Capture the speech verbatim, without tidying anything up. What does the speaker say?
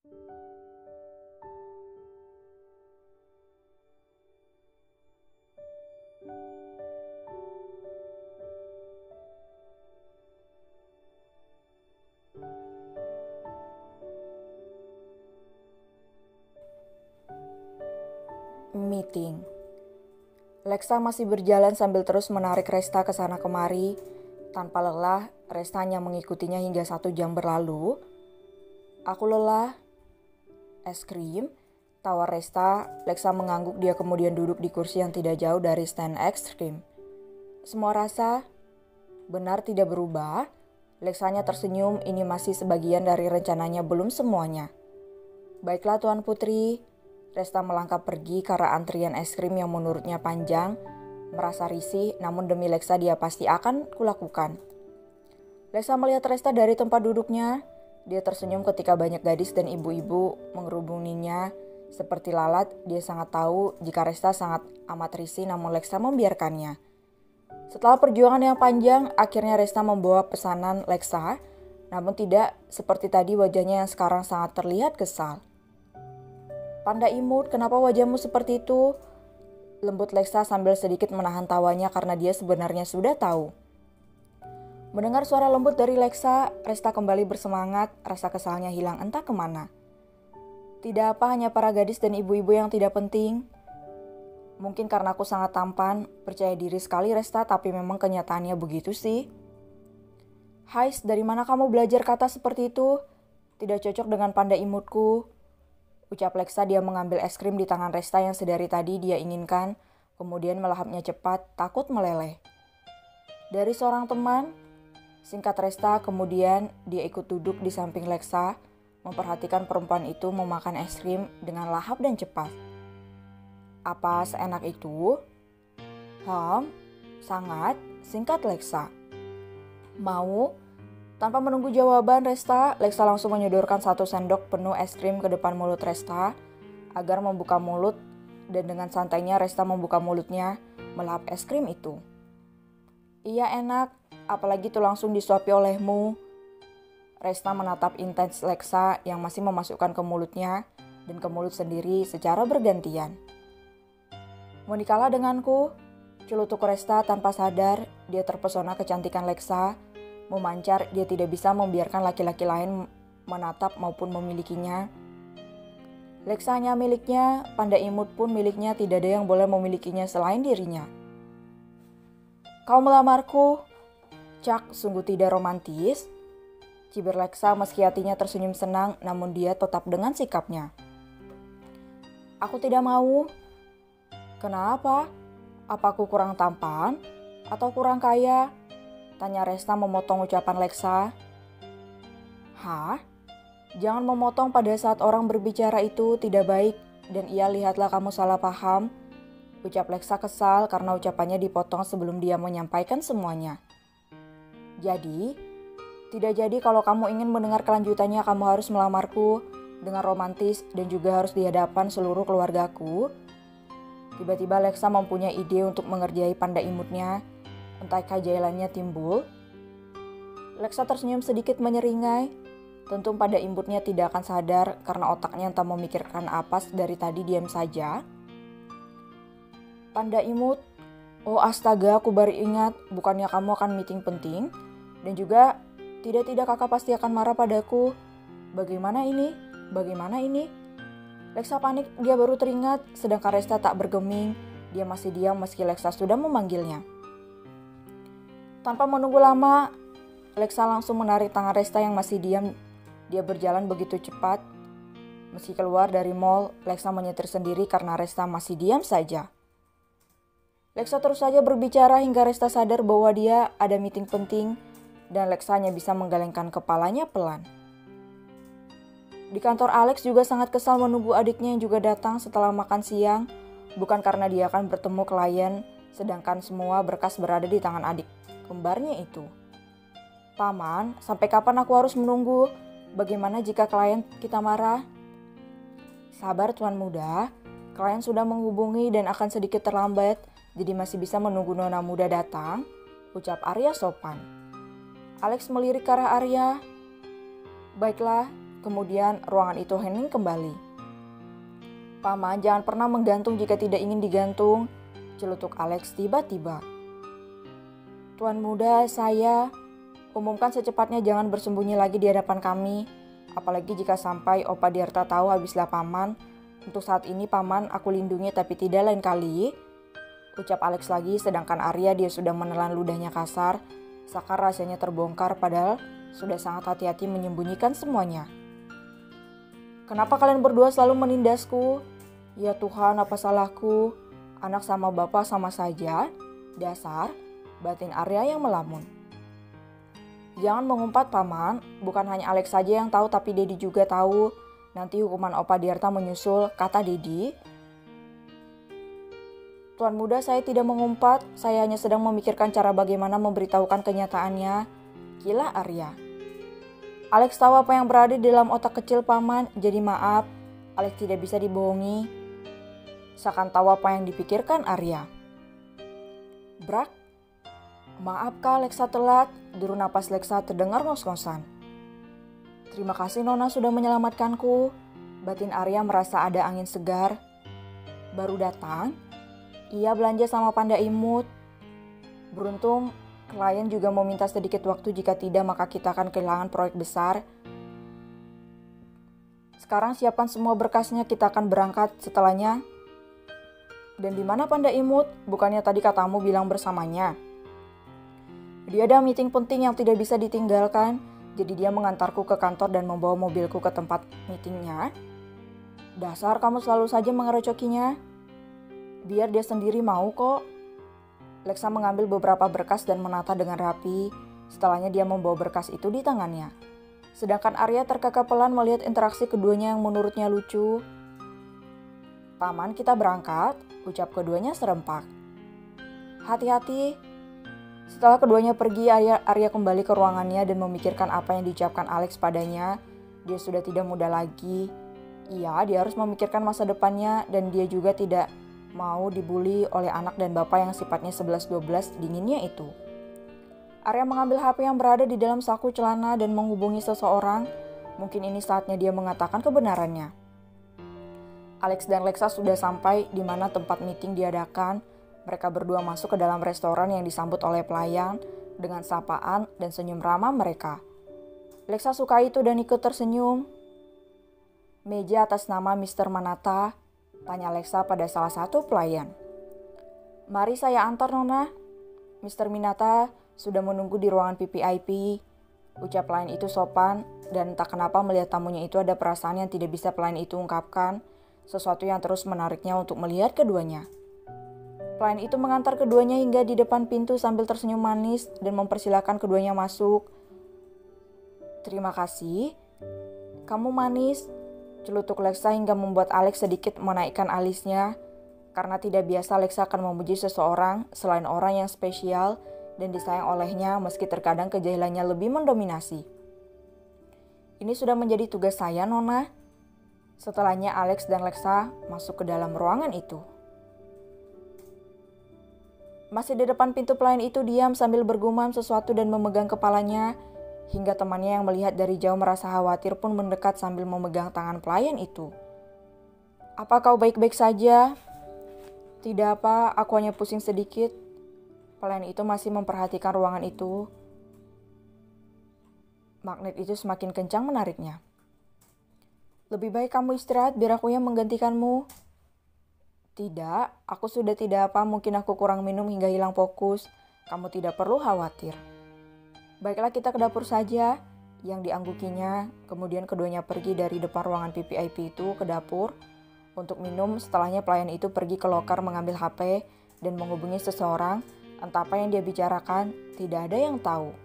Meeting. Lexa masih berjalan sambil terus menarik Resta ke sana kemari. Tanpa lelah, Resta hanya mengikutinya hingga satu jam berlalu. Aku lelah. Es krim? Tawar Resta. Lexa mengangguk, dia kemudian duduk di kursi yang tidak jauh dari stand es krim. Semua rasa benar tidak berubah. Lexanya tersenyum, ini masih sebagian dari rencananya, belum semuanya. Baiklah Tuan Putri. Resta melangkah pergi karena antrian es krim yang menurutnya panjang. Merasa risih, namun demi Lexa dia pasti akan kulakukan. Lexa melihat Resta dari tempat duduknya. Dia tersenyum ketika banyak gadis dan ibu-ibu mengerubunginya. Seperti lalat, dia sangat tahu jika Resta sangat amat risih, namun Lexa membiarkannya. Setelah perjuangan yang panjang, akhirnya Resta membawa pesanan Lexa. Namun tidak seperti tadi, wajahnya yang sekarang sangat terlihat kesal. Panda imut, kenapa wajahmu seperti itu? Lembut Lexa sambil sedikit menahan tawanya karena dia sebenarnya sudah tahu. Mendengar suara lembut dari Lexa, Resta kembali bersemangat, rasa kesalnya hilang entah kemana. Tidak apa, hanya para gadis dan ibu-ibu yang tidak penting. Mungkin karena aku sangat tampan, percaya diri sekali Resta, tapi memang kenyataannya begitu sih. Hais, dari mana kamu belajar kata seperti itu? Tidak cocok dengan panda imutku. Ucap Lexa, dia mengambil es krim di tangan Resta yang sedari tadi dia inginkan, kemudian melahapnya cepat, takut meleleh. Dari seorang teman, singkat Resta, kemudian dia ikut duduk di samping Lexa, memperhatikan perempuan itu memakan es krim dengan lahap dan cepat. Apa seenak itu? Hmm, sangat, singkat Lexa. Mau? Tanpa menunggu jawaban Resta, Lexa langsung menyodorkan satu sendok penuh es krim ke depan mulut Resta agar membuka mulut, dan dengan santainya Resta membuka mulutnya melahap es krim itu. Iya enak, apalagi itu langsung disuapi olehmu. Resta menatap intens Lexa yang masih memasukkan ke mulutnya dan ke mulut sendiri secara bergantian. Menikahlah denganku, celutuk Resta tanpa sadar. Dia terpesona kecantikan Lexa. Memancar, dia tidak bisa membiarkan laki-laki lain menatap maupun memilikinya. Lexa hanya miliknya, panda imut pun miliknya, tidak ada yang boleh memilikinya selain dirinya. Kau melamarku? Cak, sungguh tidak romantis. Cibir Lexa meski hatinya tersenyum senang, namun dia tetap dengan sikapnya. Aku tidak mau. Kenapa? Apa aku kurang tampan? Atau kurang kaya? Tanya Resta memotong ucapan Lexa. Hah? Jangan memotong pada saat orang berbicara, itu tidak baik. Dan iya, lihatlah kamu salah paham. Ucap Lexa kesal karena ucapannya dipotong sebelum dia menyampaikan semuanya. Jadi, tidak jadi kalau kamu ingin mendengar kelanjutannya, kamu harus melamarku dengan romantis dan juga harus di hadapan seluruh keluargaku. Tiba-tiba Lexa mempunyai ide untuk mengerjai panda imutnya. Entah kejailannya timbul. Lexa tersenyum sedikit menyeringai. Tentu pada imutnya tidak akan sadar karena otaknya entah memikirkan apa dari tadi diam saja. Panda imut, oh astaga, aku baru ingat, bukannya kamu akan meeting penting? Dan juga tidak-tidak kakak pasti akan marah padaku. Bagaimana ini? Bagaimana ini? Lexa panik, dia baru teringat, sedangkan Resta tak bergeming. Dia masih diam meski Lexa sudah memanggilnya. Tanpa menunggu lama, Lexa langsung menarik tangan Resta yang masih diam. Dia berjalan begitu cepat. Meski keluar dari mall, Lexa menyetir sendiri karena Resta masih diam saja. Lexa terus saja berbicara hingga Resta sadar bahwa dia ada meeting penting dan Lexa hanya bisa menggelengkan kepalanya pelan. Di kantor, Alex juga sangat kesal menunggu adiknya yang juga datang setelah makan siang, bukan karena dia akan bertemu klien, sedangkan semua berkas berada di tangan adik kembarnya itu. Paman, sampai kapan aku harus menunggu? Bagaimana jika klien kita marah? Sabar Tuan Muda, klien sudah menghubungi dan akan sedikit terlambat, jadi masih bisa menunggu Nona Muda datang, ucap Arya sopan. Alex melirik ke arah Arya. Baiklah, Kemudian ruangan itu hening kembali. "Paman, jangan pernah menggantung jika tidak ingin digantung," celutuk Alex tiba-tiba. "Tuan muda, saya umumkan secepatnya jangan bersembunyi lagi di hadapan kami. Apalagi jika sampai Opa Dirta tahu habislah paman. Untuk saat ini paman aku lindungi tapi tidak lain kali," ucap Alex lagi, sedangkan Arya dia sudah menelan ludahnya kasar. Sakar rasanya terbongkar padahal sudah sangat hati-hati menyembunyikan semuanya. "Kenapa kalian berdua selalu menindasku? Ya Tuhan, apa salahku? Anak sama bapak sama saja. Dasar," batin Arya yang melamun. "Jangan mengumpat paman, bukan hanya Alex saja yang tahu tapi Dedi juga tahu. Nanti hukuman Opa Dirta menyusul," kata Dedi. "Tuan muda, saya tidak mengumpat, saya hanya sedang memikirkan cara bagaimana memberitahukan kenyataannya," gila Arya. "Alex tahu apa yang berada di dalam otak kecil paman, jadi maaf, Alex tidak bisa dibohongi," seakan tahu apa yang dipikirkan Arya. Brak. "Maaf kak, Lexa telat," deru napas Lexa terdengar ngos-ngosan. "Terima kasih Nona sudah menyelamatkanku," batin Arya merasa ada angin segar. "Baru datang?" "Iya, belanja sama Panda Imut. Beruntung klien juga meminta sedikit waktu, jika tidak maka kita akan kehilangan proyek besar. Sekarang siapkan semua berkasnya, kita akan berangkat setelahnya." "Dan di mana Panda Imut? Bukannya tadi katamu bilang bersamanya?" "Dia ada meeting penting yang tidak bisa ditinggalkan, jadi dia mengantarku ke kantor dan membawa mobilku ke tempat meetingnya." "Dasar kamu selalu saja mengerocokinya." "Biar dia sendiri mau kok." Lexa mengambil beberapa berkas dan menata dengan rapi. Setelahnya dia membawa berkas itu di tangannya. Sedangkan Arya terkekeh pelan melihat interaksi keduanya yang menurutnya lucu. "Paman, kita berangkat," ucap keduanya serempak. "Hati-hati." Setelah keduanya pergi, Arya, Arya kembali ke ruangannya dan memikirkan apa yang diucapkan Alex padanya. Dia sudah tidak muda lagi. Iya, dia harus memikirkan masa depannya dan dia juga tidak mau dibully oleh anak dan bapak yang sifatnya sebelas dua belas dinginnya itu. Arya mengambil H P yang berada di dalam saku celana dan menghubungi seseorang. Mungkin ini saatnya dia mengatakan kebenarannya. Alex dan Lexa sudah sampai di mana tempat meeting diadakan. Mereka berdua masuk ke dalam restoran yang disambut oleh pelayan dengan sapaan dan senyum ramah mereka. Lexa suka itu dan ikut tersenyum. "Meja atas nama mister Manata?" tanya Lexa pada salah satu pelayan. "Mari saya antar Nona. mister Minata sudah menunggu di ruangan V V I P," ucap pelayan itu sopan, dan entah kenapa melihat tamunya itu ada perasaan yang tidak bisa pelayan itu ungkapkan, sesuatu yang terus menariknya untuk melihat keduanya. Pelayan itu mengantar keduanya hingga di depan pintu sambil tersenyum manis dan mempersilahkan keduanya masuk. "Terima kasih. Kamu manis," celutuk Lexa hingga membuat Alex sedikit menaikkan alisnya. Karena tidak biasa Lexa akan memuji seseorang selain orang yang spesial dan disayang olehnya meski terkadang kejahilannya lebih mendominasi. "Ini sudah menjadi tugas saya, Nona." Setelahnya Alex dan Lexa masuk ke dalam ruangan itu. Masih di depan pintu, pelayan itu diam sambil bergumam sesuatu dan memegang kepalanya. Hingga temannya yang melihat dari jauh merasa khawatir pun mendekat sambil memegang tangan pelayan itu. "Apa kau baik-baik saja?" "Tidak apa, aku hanya pusing sedikit." Pelayan itu masih memperhatikan ruangan itu. Magnet itu semakin kencang menariknya. "Lebih baik kamu istirahat biar aku yang menggantikanmu." "Tidak, aku sudah tidak apa, mungkin aku kurang minum hingga hilang fokus. Kamu tidak perlu khawatir." "Baiklah, kita ke dapur saja," yang dianggukinya. Kemudian keduanya pergi dari depan ruangan V V I P itu ke dapur untuk minum. Setelahnya pelayan itu pergi ke loker mengambil H P dan menghubungi seseorang. Entah apa yang dia bicarakan, tidak ada yang tahu.